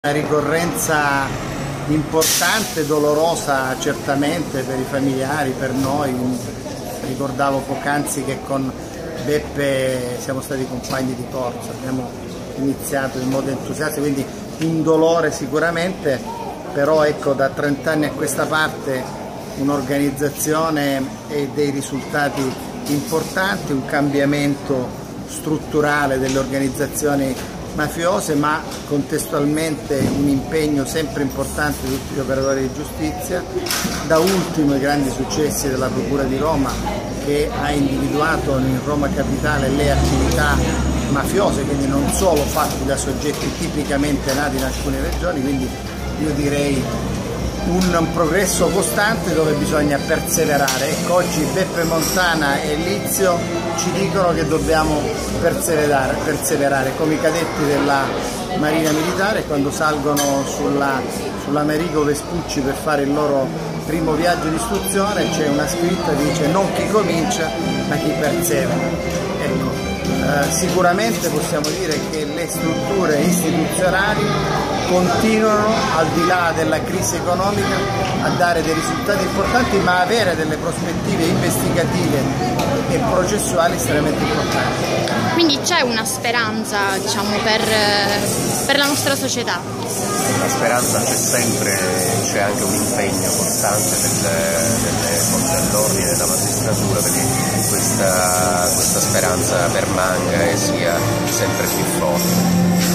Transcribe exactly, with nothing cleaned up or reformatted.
Una ricorrenza importante, dolorosa certamente per i familiari, per noi. Ricordavo poc'anzi che con Beppe siamo stati compagni di corsa, abbiamo iniziato in modo entusiasta, quindi un dolore sicuramente, però ecco, da trent'anni a questa parte un'organizzazione e dei risultati importanti, un cambiamento strutturale delle organizzazioni mafiose, ma contestualmente un impegno sempre importante di tutti gli operatori di giustizia, da ultimo i grandi successi della Procura di Roma, che ha individuato in Roma Capitale le attività mafiose, quindi non solo fatti da soggetti tipicamente nati in alcune regioni, quindi io direi un progresso costante dove bisogna perseverare. Ecco, oggi Beppe Montana e Lizio ci dicono che dobbiamo perseverare, perseverare come i cadetti della Marina Militare quando salgono sulla, sull'Americo Vespucci per fare il loro primo viaggio di istruzione. C'è una scritta che dice non chi comincia ma chi persevera. Ecco, eh, sicuramente possiamo dire che le strutture istituzionali continuano, al di là della crisi economica, a dare dei risultati importanti, ma avere delle prospettive investigative e processuali estremamente importanti. Quindi c'è una speranza, diciamo, per, per la nostra società? La speranza c'è sempre, c'è anche un impegno costante delle, delle forze dell'ordine, della magistratura, perché questa, questa speranza permanga e sia sempre più forte.